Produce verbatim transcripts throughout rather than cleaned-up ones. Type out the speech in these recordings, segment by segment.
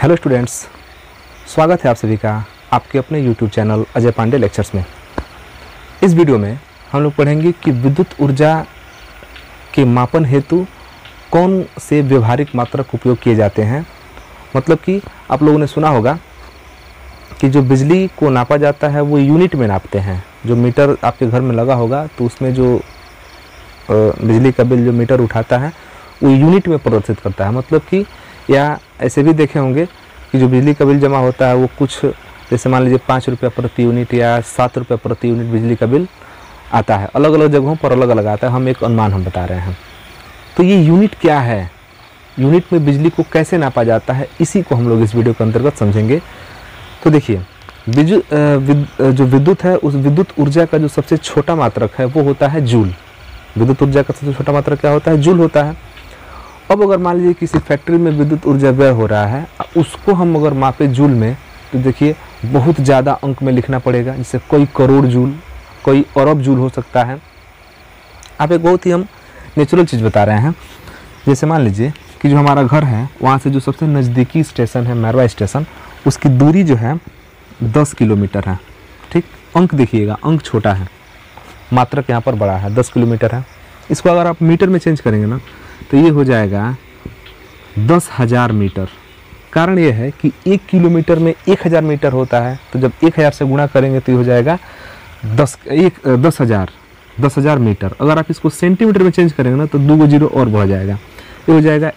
Hello students, स्वागत है आप सभी का आपके अपने YouTube channel Ajay Pandey lectures में। इस वीडियो में हम लोग पढ़ेंगे कि विद्युत ऊर्जा के मापन हेतु कौन से व्यवहारिक मात्रक उपयोग किए जाते हैं। मतलब कि आप लोगों ने सुना होगा कि जो बिजली को नापा जाता है वो यूनिट में नापते हैं। जो मीटर आपके घर में लगा होगा तो उसमें जो बिजली का बिल जो मीटर उठाता है वो यूनिट में प्रदर्शित करता है। मतलब कि या ऐसे भी देखे होंगे कि जो बिजली का बिल जमा होता है वो कुछ, जैसे मान लीजिए पाँच रुपया प्रति यूनिट या सात रुपया प्रति यूनिट बिजली का बिल आता है। अलग अलग जगहों पर अलग अलग आता है, हम एक अनुमान हम बता रहे हैं। तो ये यूनिट क्या है, यूनिट में बिजली को कैसे नापा जाता है, इसी को हम लोग इस वीडियो के अंतर्गत समझेंगे। तो देखिए, बिजु विद, जो विद्युत है उस विद्युत ऊर्जा का जो सबसे छोटा मात्रक है वो होता है जूल। विद्युत ऊर्जा का सबसे छोटा मात्रक क्या होता है? जूल होता है। अब अगर मान लीजिए किसी फैक्ट्री में विद्युत ऊर्जा व्यय हो रहा है, उसको हम अगर मापे जूल में, तो देखिए बहुत ज़्यादा अंक में लिखना पड़ेगा। जैसे कोई करोड़ जूल, कोई अरब जूल हो सकता है। आप एक बहुत ही हम नेचुरल चीज़ बता रहे हैं। जैसे मान लीजिए कि जो हमारा घर है वहाँ से जो सबसे नज़दीकी स्टेशन है मैरवा स्टेशन, उसकी दूरी जो है दस किलोमीटर है। ठीक, अंक देखिएगा, अंक छोटा है, मात्रक यहाँ पर बड़ा है, दस किलोमीटर है। इसको अगर आप मीटर में चेंज करेंगे ना तो ये हो जाएगा दस हज़ार मीटर। कारण ये है कि एक किलोमीटर में एक हज़ार मीटर होता है, तो जब एक हज़ार से गुणा करेंगे तो ये हो जाएगा दस एक दस हज़ार दस हज़ार मीटर। अगर आप इसको सेंटीमीटर में चेंज करेंगे ना तो दो गो जीरो और बढ़ जाएगा, ये हो जाएगा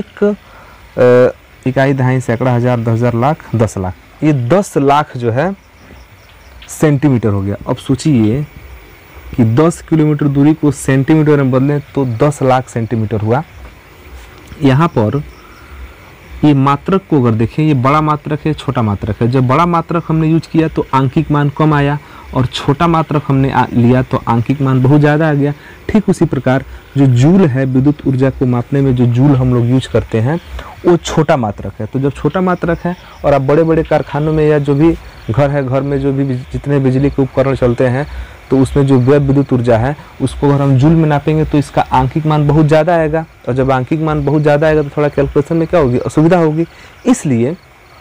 एक इकाई, दहाई, सैकड़ा, हज़ार, दस हज़ार, लाख, दस लाख। ये दस लाख जो है सेंटीमीटर हो गया। अब सोचिए कि दस किलोमीटर दूरी को सेंटीमीटर में बदलें तो दस लाख सेंटीमीटर हुआ। यहाँ पर ये मात्रक को अगर देखें, ये बड़ा मात्रक है, छोटा मात्रक है। जब बड़ा मात्रक हमने यूज किया तो आंकिक मान कम आया, और छोटा मात्रक हमने लिया तो आंकिक मान बहुत ज़्यादा आ गया। ठीक उसी प्रकार जो जूल है, विद्युत ऊर्जा को मापने में जो जूल हम लोग यूज करते हैं वो छोटा मात्रक है। तो जब छोटा मात्रक है और आप बड़े बड़े कारखानों में या जो भी घर है, घर में जो भी जितने बिजली के उपकरण चलते हैं, तो उसमें जो व्यय विद्युत ऊर्जा है उसको अगर हम जूल में नापेंगे तो इसका आंकिक मान बहुत ज़्यादा आएगा। और जब आंकिक मान बहुत ज़्यादा आएगा तो थोड़ा कैलकुलेशन में क्या होगी, असुविधा होगी। इसलिए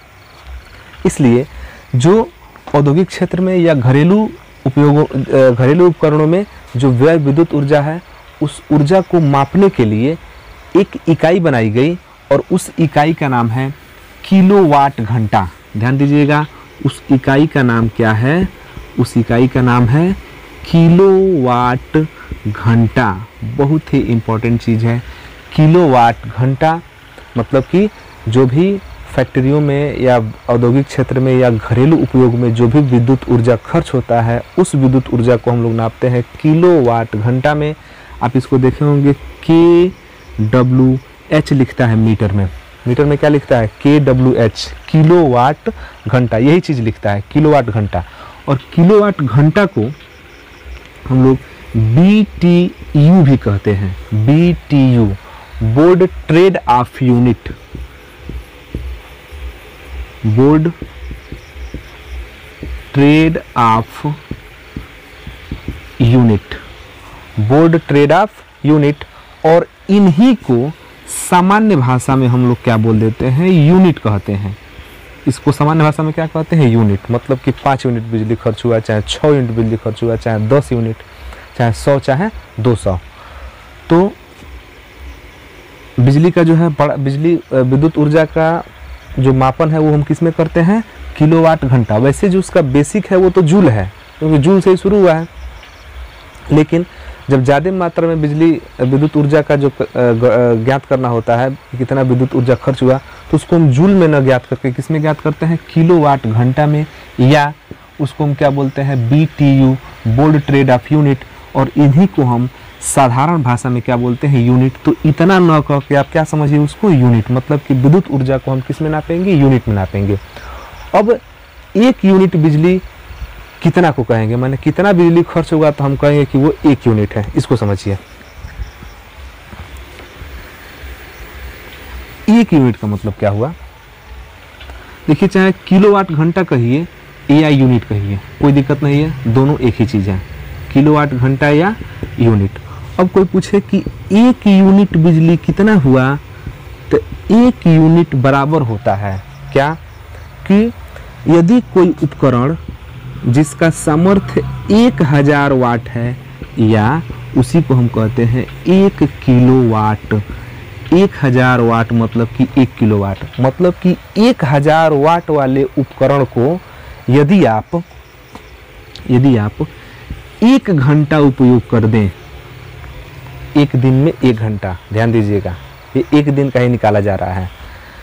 इसलिए जो औद्योगिक क्षेत्र में या घरेलू उपयोगों घरेलू उपकरणों में जो व्यय विद्युत ऊर्जा है, उस ऊर्जा को मापने के लिए एक इकाई बनाई गई और उस इकाई का नाम है किलोवाट घंटा। ध्यान दीजिएगा, उस इकाई का नाम क्या है? उस इकाई का नाम है किलोवाट घंटा। बहुत ही इम्पोर्टेंट चीज़ है किलोवाट घंटा। मतलब कि जो भी फैक्ट्रियों में या औद्योगिक क्षेत्र में या घरेलू उपयोग में जो भी विद्युत ऊर्जा खर्च होता है, उस विद्युत ऊर्जा को हम लोग नापते हैं किलोवाट घंटा में। आप इसको देखे होंगे के डब्ल्यू एच लिखता है मीटर में। मीटर में क्या लिखता है? के डब्ल्यू एच, किलोवाट घंटा, यही चीज़ लिखता है किलोवाट घंटा। और किलोवाट घंटा को हम लोग बी टी यू भी कहते हैं। B T U, board trade of unit. Board trade of unit, board trade of unit. और इन्हीं को सामान्य भाषा में हम लोग क्या बोल देते हैं? यूनिट कहते हैं। इसको सामान्य भाषा में क्या कहते हैं? यूनिट। मतलब कि पाँच यूनिट बिजली खर्च हुआ, चाहे छः यूनिट बिजली खर्च हुआ, चाहे दस यूनिट, चाहे सौ, चाहे दो सौ। तो बिजली का जो है बड़ा बिजली विद्युत ऊर्जा का जो मापन है वो हम किस में करते हैं? किलोवाट घंटा। वैसे जो उसका बेसिक है वो तो जूल है, क्योंकि जूल से ही शुरू हुआ है। लेकिन जब ज़्यादा मात्रा में बिजली विद्युत ऊर्जा का जो ज्ञात करना होता है, कितना विद्युत ऊर्जा खर्च हुआ, तो उसको हम जूल में न ज्ञात करके किस में ज्ञात करते हैं? किलोवाट घंटा में। या उसको हम क्या बोलते हैं? B T U, board trade of unit. और इन्हीं को हम साधारण भाषा में क्या बोलते हैं? यूनिट। तो इतना न कह के आप क्या समझिए उसको? यूनिट। मतलब कि विद्युत ऊर्जा को हम किस में नापेंगे? यूनिट में नापेंगे। अब एक यूनिट बिजली कितना को कहेंगे? माने कितना बिजली खर्च होगा तो हम कहेंगे कि वो एक यूनिट है। इसको समझिए, एक यूनिट का मतलब क्या हुआ? देखिए, चाहे किलोवाट घंटा कहिए या यूनिट कहिए, कोई दिक्कत नहीं है, दोनों एक ही चीज़ है, किलोवाट घंटा या यूनिट। अब कोई पूछे कि एक यूनिट बिजली कितना हुआ, तो एक यूनिट बराबर होता है क्या कि यदि कोई उपकरण जिसका सामर्थ्य एक हजार वाट है, या उसी को हम कहते हैं एक किलोवाट। एक हजार वाट मतलब कि एक किलोवाट, मतलब कि एक हजार वाट वाले उपकरण को यदि आप यदि आप एक घंटा उपयोग कर दें, एक दिन में एक घंटा, ध्यान दीजिएगा ये एक दिन का ही निकाला जा रहा है।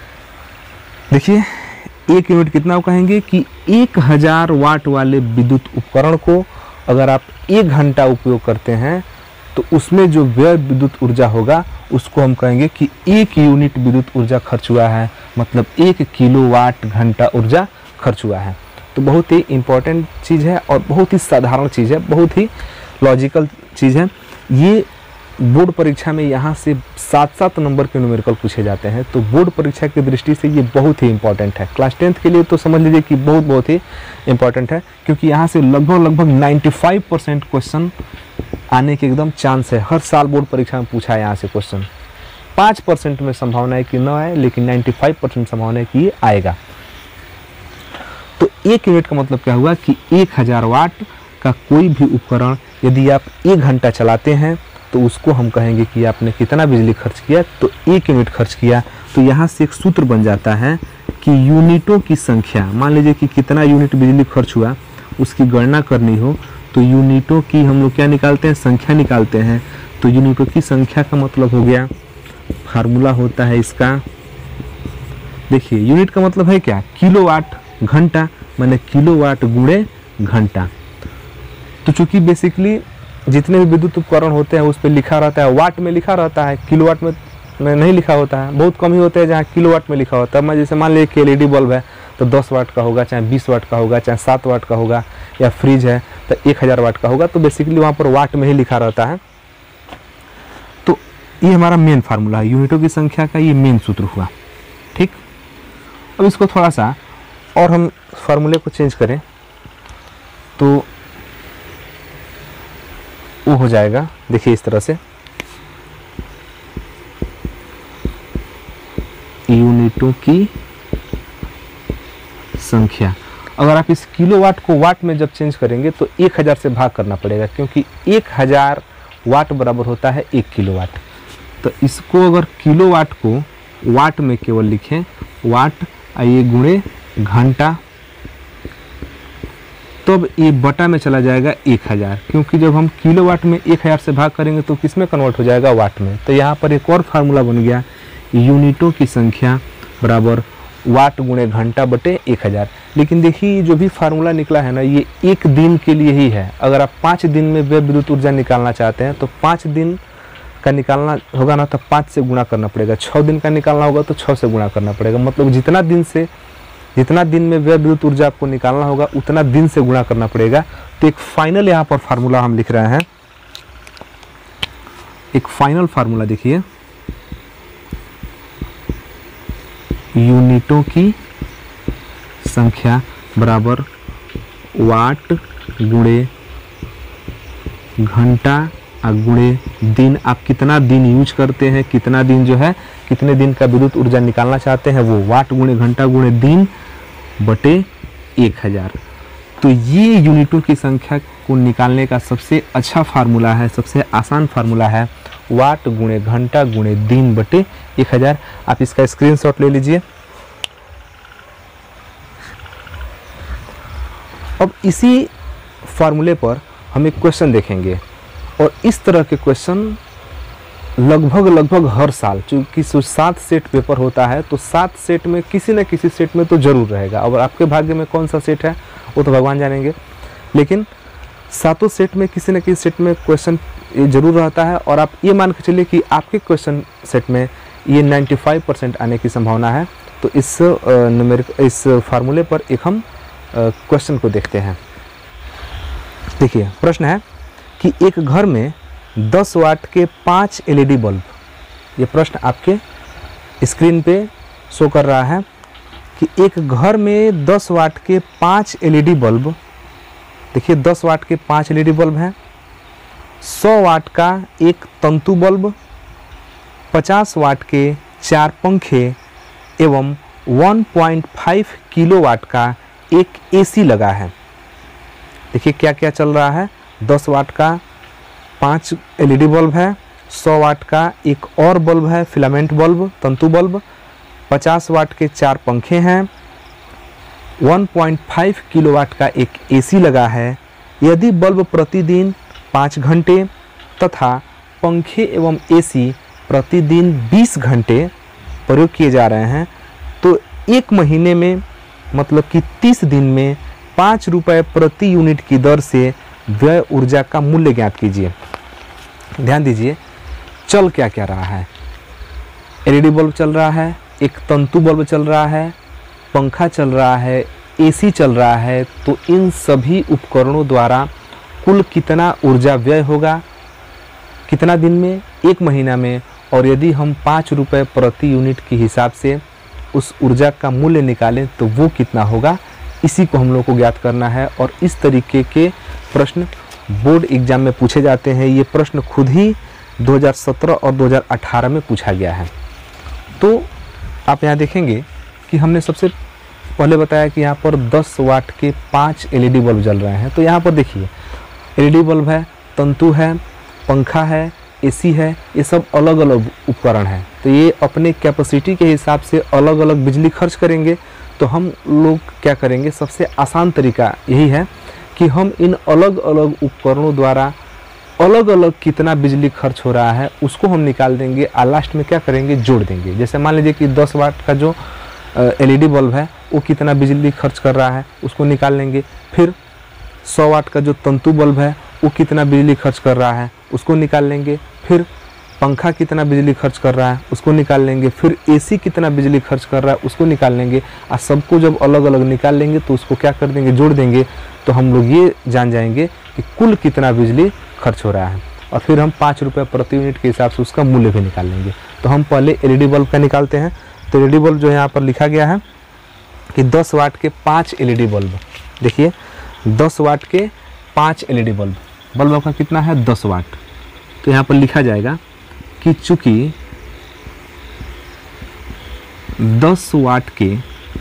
देखिए एक यूनिट कितना कहेंगे कि एक हजार वाट वाले विद्युत उपकरण को अगर आप एक घंटा उपयोग करते हैं तो उसमें जो व्यय विद्युत ऊर्जा होगा उसको हम कहेंगे कि एक यूनिट विद्युत ऊर्जा खर्च हुआ है, मतलब एक किलोवाट घंटा ऊर्जा खर्च हुआ है। तो बहुत ही इम्पोर्टेंट चीज़ है और बहुत ही साधारण चीज़ है, बहुत ही लॉजिकल चीज़ है। ये बोर्ड परीक्षा में यहाँ से सात सात नंबर के न्यूमेरिकल पूछे जाते हैं, तो बोर्ड परीक्षा की दृष्टि से ये बहुत ही इंपॉर्टेंट है। क्लास टेंथ के लिए तो समझ लीजिए कि बहुत बहुत ही इंपॉर्टेंट है, क्योंकि यहाँ से लगभग लगभग पचानवे परसेंट क्वेश्चन आने के एकदम चांस है। हर साल बोर्ड परीक्षा में पूछा है यहाँ से क्वेश्चन। पाँच परसेंट में संभावना है कि न आए, लेकिन पचानवे परसेंट संभावना है कि ये आएगा। तो एक यूनिट का मतलब क्या हुआ कि एक हजार वाट का कोई भी उपकरण यदि आप एक घंटा चलाते हैं तो उसको हम कहेंगे कि आपने कितना बिजली खर्च किया, तो एक यूनिट खर्च किया। तो यहाँ से एक सूत्र बन जाता है कि यूनिटों की संख्या, मान लीजिए कि कितना यूनिट बिजली खर्च हुआ उसकी गणना करनी हो, तो यूनिटों की हम लोग क्या निकालते हैं, संख्या निकालते हैं। तो यूनिटों की संख्या का मतलब हो गया, फार्मूला होता है इसका, देखिए यूनिट का मतलब है क्या, किलोवाट घंटा, माने किलोवाट गुणे घंटा। तो चूंकि बेसिकली जितने भी विद्युत उपकरण होते हैं उस पर लिखा रहता है, वाट में लिखा रहता है, किलोवाट में, में नहीं लिखा होता है। बहुत कम ही होते हैं जहाँ किलोवाट में लिखा होता है। मैं जैसे मान लीजिए कि एलईडी बल्ब है तो दस वाट का होगा, चाहे बीस वाट का होगा, चाहे सात वाट का होगा, या फ्रिज है तो एक हज़ार वाट का होगा। तो बेसिकली वहाँ पर वाट में ही लिखा रहता है। तो ये हमारा मेन फार्मूला है, यूनिटों की संख्या का ये मेन सूत्र हुआ। ठीक, अब इसको थोड़ा सा और हम फार्मूले को चेंज करें तो वो हो जाएगा, देखिए इस तरह से, यूनिटों की संख्या। अगर आप इस किलोवाट को वाट में जब चेंज करेंगे तो एक हज़ार से भाग करना पड़ेगा, क्योंकि एक हज़ार वाट बराबर होता है एक किलोवाट। तो इसको अगर किलोवाट को वाट में केवल लिखें, वाट आइए गुणे घंटा, तब तो ये बटा में चला जाएगा एक हज़ार, क्योंकि जब हम किलोवाट में एक हज़ार से भाग करेंगे तो किस में कन्वर्ट हो जाएगा, वाट में। तो यहाँ पर एक और फार्मूला बन गया, यूनिटों की संख्या बराबर वाट गुणे घंटा बटे एक हज़ार। लेकिन देखिए जो भी फार्मूला निकला है ना, ये एक दिन के लिए ही है। अगर आप पाँच दिन में व्यय विद्युत ऊर्जा निकालना चाहते हैं तो पाँच दिन का निकालना होगा ना तो पाँच से गुणा करना पड़ेगा, छः दिन का निकालना होगा तो छः से गुणा करना पड़ेगा। मतलब जितना दिन से जितना दिन में व्यय विद्युत ऊर्जा आपको निकालना होगा उतना दिन से गुणा करना पड़ेगा। तो एक फाइनल यहाँ पर फार्मूला हम लिख रहे हैं, एक फाइनल फार्मूला देखिए, यूनिटों की संख्या बराबर वाट गुणे घंटा गुणे दिन। आप कितना दिन यूज करते हैं, कितना दिन जो है, कितने दिन का विद्युत ऊर्जा निकालना चाहते हैं, वो वाट गुणे घंटा गुणे दिन बटे एक हज़ार। तो ये यूनिटों की संख्या को निकालने का सबसे अच्छा फार्मूला है, सबसे आसान फार्मूला है, वाट गुणे घंटा गुणे दिन बटे एक हज़ार। आप इसका स्क्रीनशॉट ले लीजिए। अब इसी फार्मूले पर हम एक क्वेश्चन देखेंगे, और इस तरह के क्वेश्चन लगभग लगभग हर साल, चूँकि सात सेट पेपर होता है तो सात सेट में किसी न किसी सेट में तो ज़रूर रहेगा। और आपके भाग्य में कौन सा सेट है वो तो भगवान जानेंगे, लेकिन सातों सेट में किसी न किसी सेट में क्वेश्चन ये जरूर रहता है। और आप ये मान के चलिए कि आपके क्वेश्चन सेट में ये पचानवे परसेंट आने की संभावना है। तो इस न्यूमेरिक इस फार्मूले पर एक हम क्वेश्चन को देखते हैं। देखिए प्रश्न है कि एक घर में दस वाट के पाँच एलईडी बल्ब, ये प्रश्न आपके स्क्रीन पे शो कर रहा है कि एक घर में दस वाट के पाँच एलईडी बल्ब, देखिए दस वाट के पाँच एलईडी बल्ब हैं, सौ वाट का एक तंतु बल्ब, पचास वाट के चार पंखे एवं वन पॉइंट फाइव किलोवाट का एक एसी लगा है। देखिए क्या क्या चल रहा है। दस वाट का पाँच एलईडी बल्ब है, सौ वाट का एक और बल्ब है फिलामेंट बल्ब, तंतु बल्ब, पचास वाट के चार पंखे हैं, वन पॉइंट फाइव किलोवाट का एक एसी लगा है। यदि बल्ब प्रतिदिन पाँच घंटे तथा पंखे एवं एसी प्रतिदिन बीस घंटे प्रयोग किए जा रहे हैं तो एक महीने में मतलब कि तीस दिन में पाँच रुपये प्रति यूनिट की दर से व्यय ऊर्जा का मूल्य ज्ञात कीजिए। ध्यान दीजिए चल क्या क्या रहा है। एलईडी बल्ब चल रहा है, एक तंतु बल्ब चल रहा है, पंखा चल रहा है, एसी चल रहा है। तो इन सभी उपकरणों द्वारा कुल कितना ऊर्जा व्यय होगा, कितना दिन में, एक महीना में। और यदि हम पाँच रुपये प्रति यूनिट के हिसाब से उस ऊर्जा का मूल्य निकालें तो वो कितना होगा, इसी को हम लोग को ज्ञात करना है। और इस तरीके के प्रश्न बोर्ड एग्जाम में पूछे जाते हैं। ये प्रश्न खुद ही दो हज़ार सत्रह और दो हज़ार अठारह में पूछा गया है। तो आप यहाँ देखेंगे कि हमने सबसे पहले बताया कि यहाँ पर दस वाट के पाँच एलईडी बल्ब जल रहे हैं। तो यहाँ पर देखिए एलईडी बल्ब है, तंतु है, पंखा है, एसी है, ये सब अलग अलग उपकरण हैं। तो ये अपने कैपेसिटी के हिसाब से अलग अलग बिजली खर्च करेंगे। तो हम लोग क्या करेंगे, सबसे आसान तरीका यही है कि हम इन अलग अलग उपकरणों द्वारा अलग अलग कितना बिजली खर्च हो रहा है उसको हम निकाल देंगे और लास्ट में क्या करेंगे, जोड़ देंगे। जैसे मान लीजिए कि दस वाट का जो एलईडी बल्ब है वो कितना बिजली खर्च कर रहा है उसको निकाल लेंगे। फिर सौ वाट का जो तंतु बल्ब है वो कितना बिजली खर्च कर रहा है उसको निकाल लेंगे। फिर पंखा कितना बिजली खर्च कर रहा है उसको निकाल लेंगे। फिर एसी कितना बिजली खर्च कर रहा है उसको निकाल लेंगे। और सबको जब अलग अलग निकाल लेंगे तो उसको क्या कर देंगे, जोड़ देंगे। तो हम लोग ये जान जाएंगे कि कुल कितना बिजली खर्च हो रहा है। और फिर हम पाँच रुपये प्रति यूनिट के हिसाब से उसका मूल्य भी निकाल लेंगे। तो हम पहले एलईडी बल्ब का निकालते हैं। तो एलईडी बल्ब जो यहाँ पर लिखा गया है कि दस वाट के पाँच एलईडी बल्ब। देखिए दस वाट के पाँच एलईडी बल्ब, बल्ब का कितना है, दस वाट। तो यहाँ पर लिखा जाएगा कि चूँकि दस वाट के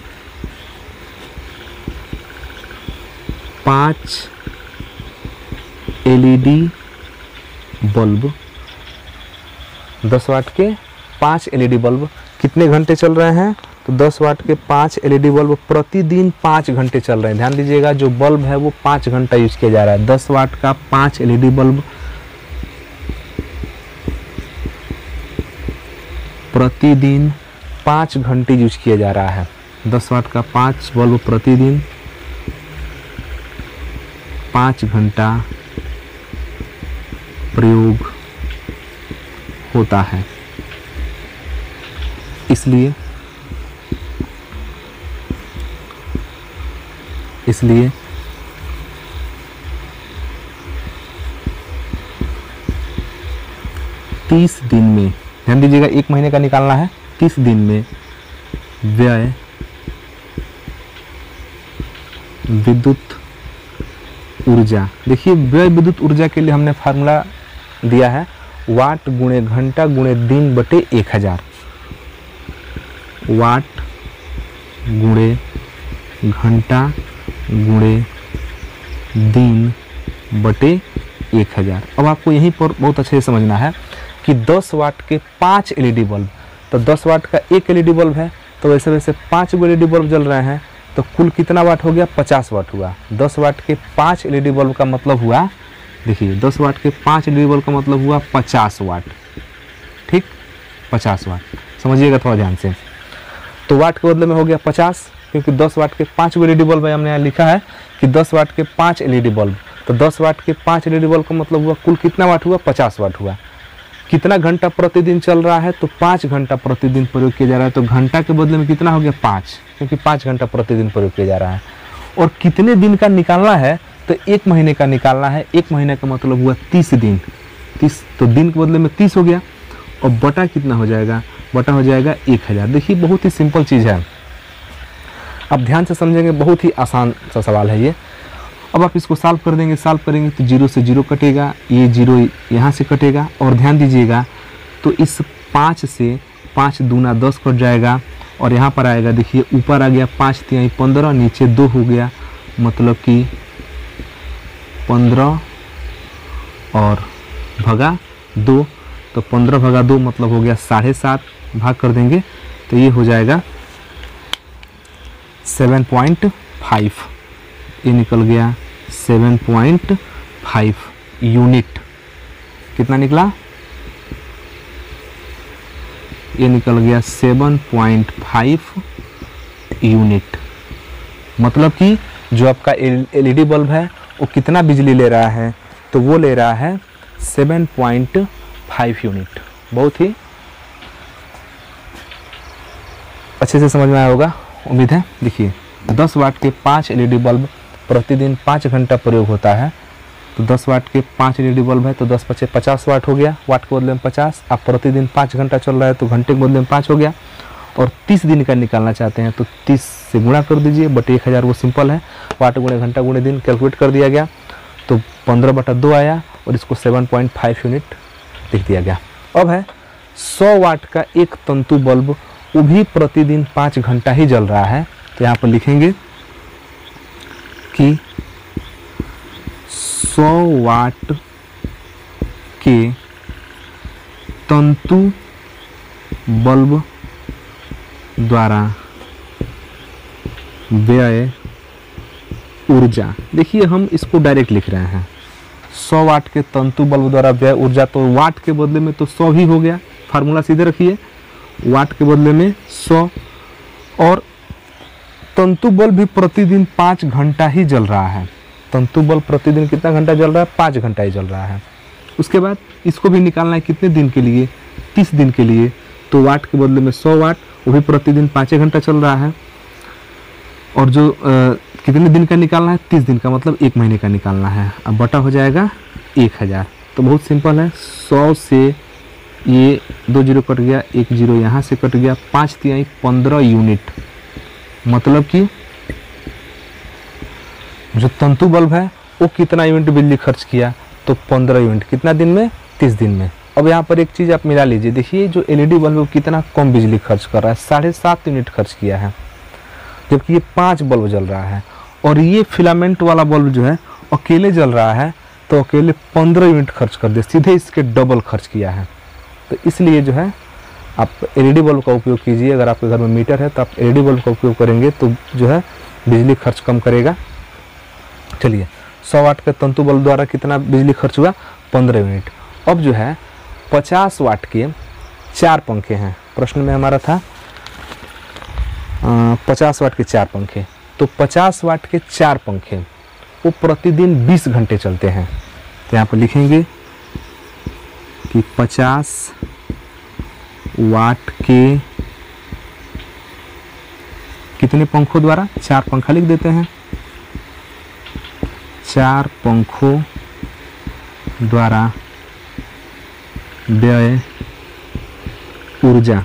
पाँच एलईडी बल्ब, दस वाट के पाँच एलईडी बल्ब कितने घंटे चल रहे हैं, तो दस वाट के पाँच एलईडी बल्ब प्रतिदिन पाँच घंटे चल रहे हैं। ध्यान दीजिएगा जो बल्ब है वो पाँच घंटा यूज किया जा रहा है। दस वाट का पाँच एलईडी बल्ब प्रतिदिन पाँच घंटे यूज किया जा रहा है। दस वाट का पाँच बल्ब प्रतिदिन पाँच घंटा प्रयोग होता है। इसलिए इसलिए तीस दिन में, ध्यान दीजिएगा एक महीने का निकालना है, तीस दिन में व्यय विद्युत ऊर्जा। देखिए व्यय विद्युत ऊर्जा के लिए हमने फार्मूला दिया है वाट गुणे घंटा गुणे दिन बटे एक हजार। वाट गुणे घंटा गुणे दिन बटे एक हजार। अब आपको यहीं पर बहुत अच्छे से समझना है कि दस वाट के पाँच एलईडी बल्ब, तो दस वाट का एक एलईडी बल्ब है तो वैसे वैसे पाँच गो एलईडी बल्ब जल रहे हैं तो कुल कितना वाट हो गया, पचास वाट हुआ। दस वाट के पाँच एलईडी बल्ब का मतलब हुआ, देखिए दस वाट के पाँच एलईडी बल्ब का मतलब हुआ पचास वाट। ठीक, पचास वाट समझिएगा थोड़ा ध्यान से। तो वाट के बदले में हो गया पचास, क्योंकि दस वाट के पाँच गो एलईडी बल्ब है। हमने यहाँ लिखा है कि दस वाट के पाँच एलईडी बल्ब, तो दस वाट के पाँच एलईडी बल्ब का मतलब हुआ कुल कितना वाट हुआ, पचास वाट हुआ। कितना घंटा प्रतिदिन चल रहा है, तो पाँच घंटा प्रतिदिन प्रयोग किया जा रहा है। तो घंटा के बदले में कितना हो गया, पाँच, क्योंकि पाँच घंटा प्रतिदिन प्रयोग किया जा रहा है। और कितने दिन का निकालना है, तो एक महीने का निकालना है। एक महीने का मतलब हुआ तीस दिन, तीस, तो दिन के बदले में तीस हो गया। और बटा कितना हो जाएगा, बटा हो जाएगा एक हज़ार। देखिए बहुत ही सिंपल चीज़ है, अब ध्यान से समझेंगे, बहुत ही आसान सा सवाल है ये। अब आप इसको सॉल्व कर देंगे, सॉल्व करेंगे तो जीरो से जीरो कटेगा, ये जीरो यहाँ से कटेगा। और ध्यान दीजिएगा तो इस पाँच से पाँच दूना दस कट जाएगा और यहाँ पर आएगा, देखिए ऊपर आ गया पाँच तिहाई पंद्रह, नीचे दो हो गया, मतलब कि पंद्रह और भगा दो, तो पंद्रह भगा दो मतलब हो गया साढ़े सात, भाग कर देंगे तो ये हो जाएगा सेवन पॉइंट फाइव, ये निकल गया सेवन पॉइंट फाइव यूनिट। कितना निकला? ये निकल गया सेवन पॉइंट फाइव यूनिट। मतलब कि जो आपका एलईडी बल्ब है वो कितना बिजली ले रहा है, तो वो ले रहा है सेवन पॉइंट फाइव यूनिट। बहुत ही अच्छे से समझ में आया होगा, उम्मीद है। देखिए दस वाट के पाँच एलईडी बल्ब प्रतिदिन पाँच घंटा प्रयोग होता है, तो दस वाट के पाँच एलईडी बल्ब है तो दस पचे पचास वाट हो गया, वाट के बदले में पचास। आप प्रतिदिन पाँच घंटा चल रहा है तो घंटे के बदले में पाँच हो गया। और तीस दिन का निकालना चाहते हैं तो तीस से गुणा कर दीजिए, बटे एक हज़ार वो सिंपल है, वाट गुणे घंटा गुणे दिन कैलकुलेट कर दिया गया, तो पंद्रह बटा दो आया और इसको सेवन पॉइंट फाइव यूनिट लिख दिया गया। अब है सौ वाट का एक तंतु बल्ब, वो भी प्रतिदिन पाँच घंटा ही जल रहा है, तो यहाँ पर लिखेंगे कि सौ वाट के तंतु बल्ब द्वारा व्यय ऊर्जा, देखिए हम इसको डायरेक्ट लिख रहे हैं, सौ वाट के तंतु बल्ब द्वारा व्यय ऊर्जा, तो वाट के बदले में तो सौ ही हो गया, फार्मूला सीधे रखिए, वाट के बदले में सौ, और तंतु बल्ब भी प्रतिदिन पाँच घंटा ही जल रहा है। तंतु बल्ब प्रतिदिन कितना घंटा जल रहा है? पाँच घंटा ही जल रहा है। उसके बाद इसको भी निकालना है कितने दिन के लिए? तीस दिन के लिए, तो वाट के बदले में सौ वाट, वो भी प्रतिदिन पाँच घंटा चल रहा है। और जो आ, कितने दिन का निकालना है? तीस दिन का, मतलब एक महीने का निकालना है। अब बटा हो जाएगा एक हज़ार, तो बहुत सिंपल है, सौ से ये दो जीरो कट गया, एक जीरो यहाँ से कट गया, पाँच तिहाई पंद्रह यूनिट, मतलब कि जो तंतु बल्ब है वो कितना यूनिट बिजली खर्च किया? तो पंद्रह यूनिट। कितना दिन में? तीस दिन में। अब यहाँ पर एक चीज़ आप मिला लीजिए, देखिए जो एलईडी बल्ब है वो कितना कम बिजली खर्च कर रहा है, साढ़े सात यूनिट खर्च किया है, जबकि ये पाँच बल्ब जल रहा है। और ये फिलामेंट वाला बल्ब जो है अकेले जल रहा है, तो अकेले पंद्रह यूनिट खर्च कर दे, सीधे इसके डबल खर्च किया है। तो इसलिए जो है आप एलईडी बल्ब का उपयोग कीजिए। अगर आपके घर में मीटर है तो आप एलईडी बल्ब का उपयोग करेंगे तो जो है बिजली खर्च कम करेगा। चलिए, सौ वाट के तंतु बल्ब द्वारा कितना बिजली खर्च हुआ? पंद्रह यूनिट। अब जो है पचास वाट के चार पंखे हैं, प्रश्न में हमारा था पचास वाट के चार पंखे, तो पचास वाट के चार पंखे वो प्रतिदिन बीस घंटे चलते हैं। तो यहाँ पर लिखेंगे कि पचास वाट के कितने पंखों द्वारा? चार पंखा लिख देते हैं, चार पंखों द्वारा व्यय ऊर्जा।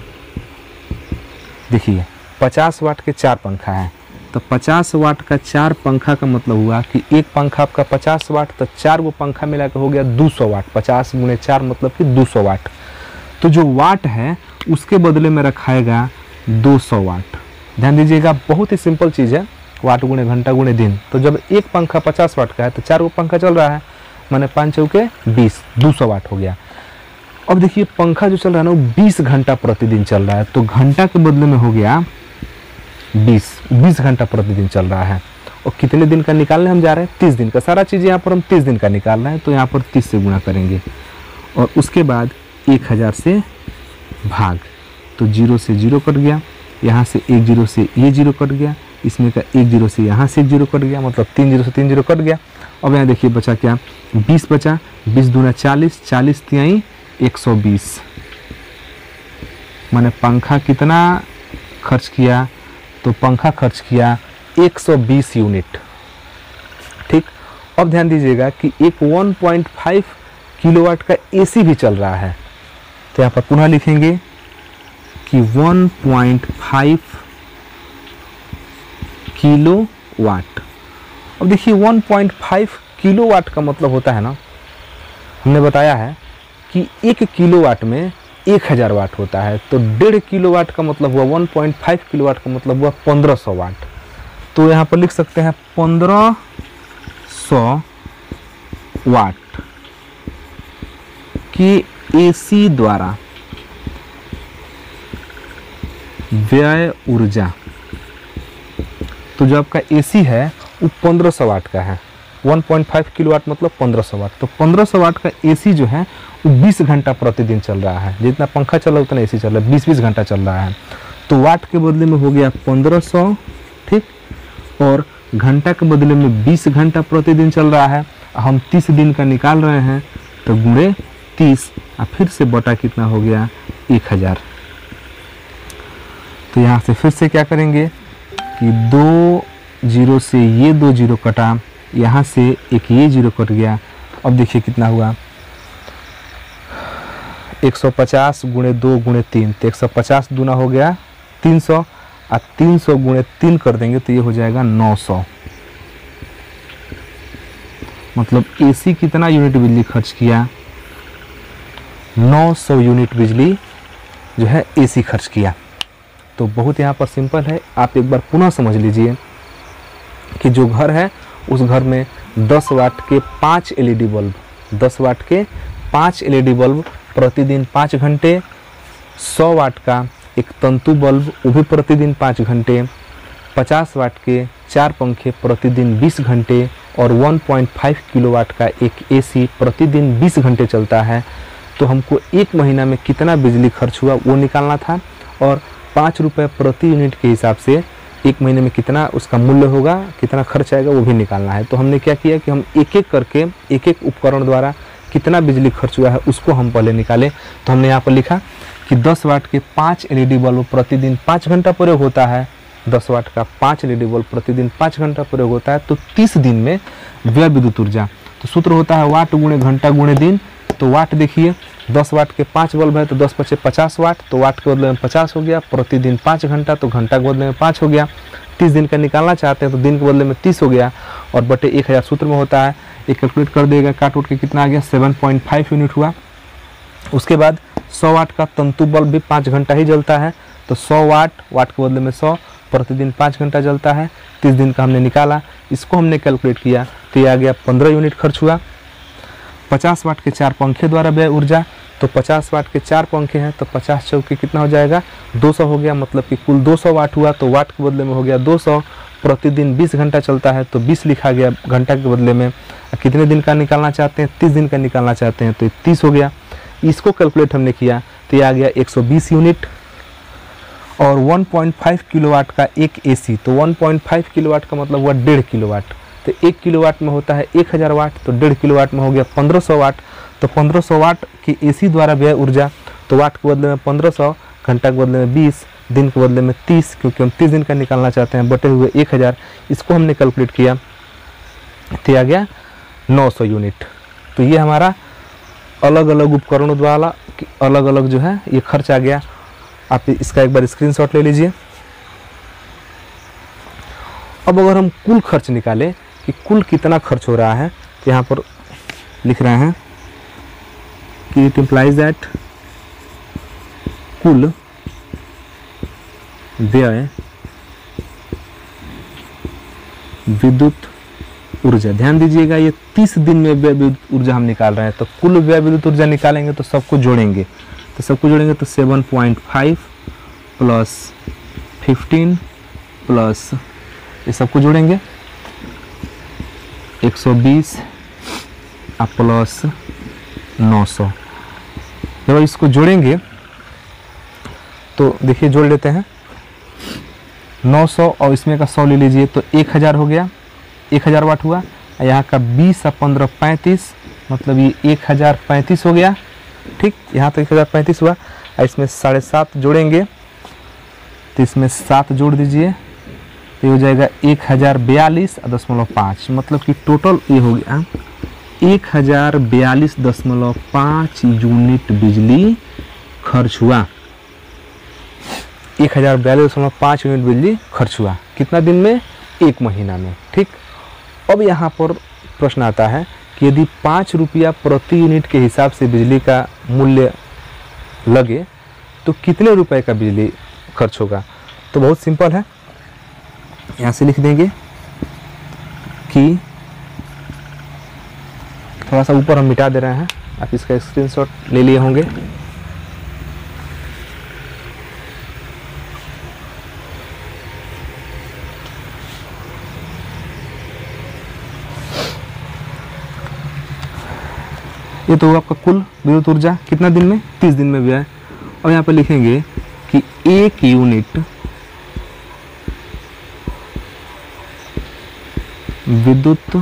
देखिए पचास वाट के चार पंखा है, तो पचास वाट का चार पंखा का मतलब हुआ कि एक पंखा आपका पचास वाट, तो चार वो पंखा मिला के हो गया दो सौ वाट। पचास गुणे चार मतलब कि दो सौ वाट। तो जो वाट है उसके बदले में रखाएगा दो सौ वाट। ध्यान दीजिएगा, बहुत ही सिंपल चीज़ है, वाट गुणे घंटा गुणे दिन। तो जब एक पंखा पचास वाट का है तो चार वो पंखा चल रहा है, माने पाँच चौके बीस, दो सौ वाट हो गया। अब देखिए पंखा जो चल रहा है ना वो बीस घंटा प्रतिदिन चल रहा है, तो घंटा के बदले में हो गया बीस, बीस घंटा प्रतिदिन चल रहा है। और कितने दिन का निकालने हम जा रहे हैं? तीस दिन का। सारा चीज़ यहाँ पर हम तीस दिन का निकालना है, तो यहाँ पर तीस से गुणा करेंगे और उसके बाद एक हज़ार से भाग, तो जीरो से जीरो कट गया, यहाँ से एक जीरो से ये जीरो कट गया, इसमें का एक जीरो से यहाँ से एक जीरो कट गया, मतलब तीन जीरो से तीन जीरो कट गया। अब यहाँ देखिए बचा क्या? बीस बचा, बीस दूना चालीस, चालीस तिहाई एक सौ बीस, मैंने पंखा कितना खर्च किया? तो पंखा खर्च किया एक सौ बीस यूनिट। ठीक, अब ध्यान दीजिएगा कि एक एक पॉइंट पाँच किलोवाट का एसी भी चल रहा है, तो यहाँ पर पुनः लिखेंगे कि एक पॉइंट पाँच किलोवाट। अब देखिए एक पॉइंट पाँच किलोवाट का मतलब होता है ना, हमने बताया है कि एक किलोवाट में एक हज़ार वाट होता है, तो डेढ़ किलो वाट का मतलब हुआ one point five kilo watt का मतलब हुआ पंद्रह सौ वाट। तो यहाँ पर लिख सकते हैं पंद्रह सौ वाट की एसी द्वारा व्यय ऊर्जा। तो जो आपका एसी है वो पंद्रह सौ वाट का है, one point five kilo watt मतलब पंद्रह सौ वाट। तो पंद्रह सौ वाट का एसी जो है वो बीस घंटा प्रतिदिन चल रहा है, जितना पंखा चल रहा है उतना एसी चल रहा है, बीस बीस घंटा चल रहा है। तो वाट के बदले में हो गया पंद्रह सौ, ठीक, और घंटा के बदले में बीस घंटा प्रतिदिन चल रहा है। हम तीस दिन का निकाल रहे हैं, तो गुणे तीस और फिर से बटा कितना हो गया एक हज़ार। तो यहाँ से फिर से क्या करेंगे कि दो जीरो से ये दो जीरो कटा, यहाँ से एक ये जीरो कट गया। अब देखिए कितना हुआ, एक सौ पचास गुणे दो गुणे तीन, तो एक सौ पचास दूना हो गया तीन सौ, और तीन सौ गुणे तीन कर देंगे तो ये हो जाएगा नौ सौ। मतलब एसी कितना यूनिट बिजली खर्च किया, नौ सौ यूनिट बिजली जो है एसी खर्च किया। तो बहुत यहाँ पर सिंपल है, आप एक बार पुनः समझ लीजिए कि जो घर है उस घर में दस वाट के पाँच एलईडी बल्ब, दस वाट के पाँच एलईडी बल्ब प्रतिदिन पाँच घंटे, सौ वाट का एक तंतु बल्ब वो भी प्रतिदिन पाँच घंटे, पचास वाट के चार पंखे प्रतिदिन बीस घंटे और वन पॉइंट फाइव किलोवाट का एक एसी प्रतिदिन बीस घंटे चलता है। तो हमको एक महीना में कितना बिजली खर्च हुआ वो निकालना था, और पाँच रुपये प्रति यूनिट के हिसाब से एक महीने में कितना उसका मूल्य होगा, कितना खर्च आएगा वो भी निकालना है। तो हमने क्या किया कि हम एक एक करके एक एक उपकरण द्वारा कितना बिजली खर्च हुआ है उसको हम पहले निकाले। तो हमने यहाँ पर लिखा कि दस वाट के पाँच एलईडी बल्ब प्रतिदिन पाँच घंटा प्रयोग होता है, दस वाट का पाँच एलईडी बल्ब प्रतिदिन पाँच घंटा प्रयोग होता है। तो तीस दिन में व्यय विद्युत ऊर्जा, तो सूत्र होता है वाट गुणे घंटा गुणे दिन। तो वाट देखिए दस वाट के पाँच बल्ब है तो दस पचे पचास वाट, तो वाट के बदले में पचास हो गया, प्रतिदिन पाँच घंटा तो घंटा के बदले में पाँच हो गया। तीस दिन का निकालना चाहते हैं तो दिन के बदले में तीस हो गया, और बटे एक हज़ार सूत्र में होता है, एक कैलकुलेट कर देगा, काट उठ के कितना आ गया सेवन पॉइंट फाइव यूनिट हुआ। उसके बाद सौ वाट का तंतु बल्ब भी पाँच घंटा ही जलता है, तो सौ वाट, वाट के बदले में सौ, प्रतिदिन पाँच घंटा जलता है। तीस दिन का हमने निकाला, इसको हमने कैलकुलेट किया तो ये आ गया पंद्रह यूनिट खर्च हुआ। पचास वाट के चार पंखे द्वारा व्यय ऊर्जा, तो पचास वाट के चार पंखे हैं तो पचास चौके कितना हो जाएगा दो सौ हो गया, मतलब कि कुल दो सौ वाट हुआ। तो वाट के बदले में हो गया दो सौ, प्रतिदिन बीस घंटा चलता है तो बीस लिखा गया घंटा के बदले में। कितने दिन का निकालना चाहते हैं, तीस दिन का निकालना चाहते हैं तो तीस हो गया। इसको कैलकुलेट हमने किया तो ये आ गया एक सौ बीस यूनिट। और वन पॉइंट फाइव किलोवाट का एक एसी, तो वन पॉइंट फाइव किलोवाट का मतलब हुआ डेढ़ किलोवाट, तो एक किलोवाट में होता है एक हज़ार वाट, तो डेढ़ किलोवाट में हो गया पंद्रह सौ वाट। तो पंद्रह सौ वाट की एसी द्वारा व्यय ऊर्जा, तो वाट के बदले में पंद्रह सौ, घंटा के बदले में बीस, दिन के बदले में तीस, क्योंकि हम तीस दिन का निकालना चाहते हैं, बटे हुए एक हज़ार। इसको हमने कैलकुलेट किया तो आ गया नौ सौ यूनिट। तो ये हमारा अलग अलग उपकरणों द्वारा अलग अलग जो है ये खर्च आ गया। आप इसका एक बार स्क्रीनशॉट ले लीजिए। अब अगर हम कुल खर्च निकालें कि कुल कितना खर्च हो रहा है, तो यहाँ पर लिख रहे हैं कि इट इम्प्लाइज दैट कुल व्यय विद्युत ऊर्जा, ध्यान दीजिएगा ये तीस दिन में व्यय विद्युत ऊर्जा हम निकाल रहे हैं, तो कुल व्यय विद्युत ऊर्जा निकालेंगे तो सबको जोड़ेंगे, तो सबको जोड़ेंगे तो seven point five plus fifteen plus ये सबको जोड़ेंगे एक सौ बीस प्लस नौ सौ। जब इसको जोड़ेंगे तो देखिए जोड़ लेते हैं, नौ सौ और इसमें का सौ ले लीजिए तो एक हज़ार हो गया, एक हज़ार वाट हुआ। यहाँ का बीस और पंद्रह पैंतीस, मतलब ये एक हज़ार पैंतीस हो गया, ठीक, यहाँ तो एक हज़ार पैंतीस हुआ। इसमें साढ़े सात जोड़ेंगे तो इसमें सात जोड़ दीजिए तो ये हो जाएगा एक हज़ार बयालीस दशमलव पाँच, मतलब कि टोटल ये हो गया एक हज़ार बयालीस दशमलव पाँच यूनिट बिजली खर्च हुआ। एक हज़ार बयालीस दशमलव पाँच यूनिट बिजली खर्च हुआ कितना दिन में, एक महीना में, ठीक। अब यहाँ पर प्रश्न आता है कि यदि पाँच रुपया प्रति यूनिट के हिसाब से बिजली का मूल्य लगे तो कितने रुपए का बिजली खर्च होगा। तो बहुत सिंपल है, यहाँ से लिख देंगे कि थोड़ा सा ऊपर हम मिटा दे रहे हैं, आप इसका स्क्रीनशॉट ले लिए होंगे। ये तो आपका कुल विद्युत ऊर्जा कितना दिन में, तीस दिन में व्यय। और यहाँ पर लिखेंगे कि एक यूनिट विद्युत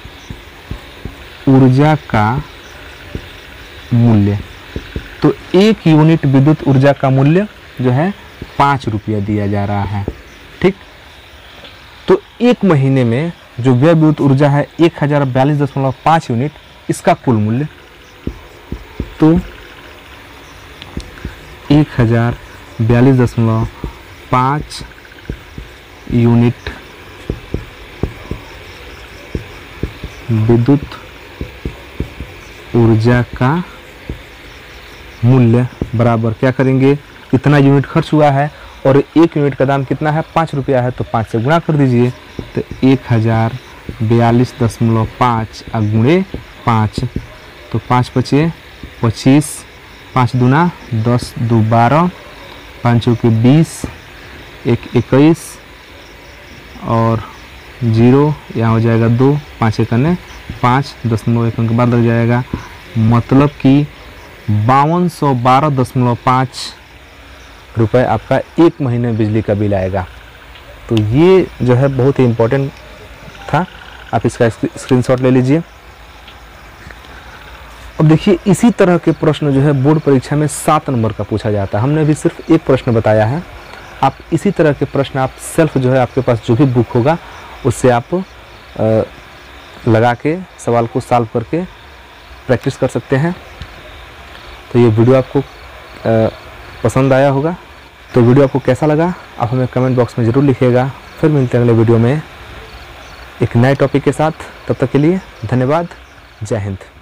ऊर्जा का मूल्य, तो एक यूनिट विद्युत ऊर्जा का मूल्य जो है पाँच रुपया दिया जा रहा है। ठीक, तो एक महीने में जो व्यय विद्युत ऊर्जा है एक हजार बयालीस दशमलव पाँच यूनिट, इसका कुल मूल्य तो एक हजार बयालीस दशमलव पाँच यूनिट विद्युत ऊर्जा का मूल्य बराबर क्या करेंगे, इतना यूनिट खर्च हुआ है और एक यूनिट का दाम कितना है, पाँच रुपया है, तो पाँच से गुणा कर दीजिए। तो एक हजार बयालीस दशमलव पाँच गुणे पाँच, तो पाँच पचे पच्चीस, पाँच दूना दस, दो बारह, पाँचों के बीस, एक इक्कीस और जीरो यहाँ हो जाएगा दो, पाँच एक अन्य पाँच, दशमलव एक अंक बाद लग जाएगा, मतलब कि बावन सौ बारह दशमलव पाँच रुपये आपका एक महीने बिजली का बिल आएगा। तो ये जो है बहुत ही इम्पोर्टेंट था, आप इसका स्क्रीनशॉट ले लीजिए। अब देखिए इसी तरह के प्रश्न जो है बोर्ड परीक्षा में सात नंबर का पूछा जाता है। हमने अभी सिर्फ एक प्रश्न बताया है, आप इसी तरह के प्रश्न आप सेल्फ जो है आपके पास जो भी बुक होगा उससे आप आ, लगा के सवाल को सॉल्व करके प्रैक्टिस कर सकते हैं। तो ये वीडियो आपको आ, पसंद आया होगा। तो वीडियो आपको कैसा लगा आप हमें कमेंट बॉक्स में ज़रूर लिखिएगा। फिर मिलते हैं अगले वीडियो में एक नए टॉपिक के साथ। तब तक के लिए धन्यवाद। जय हिंद।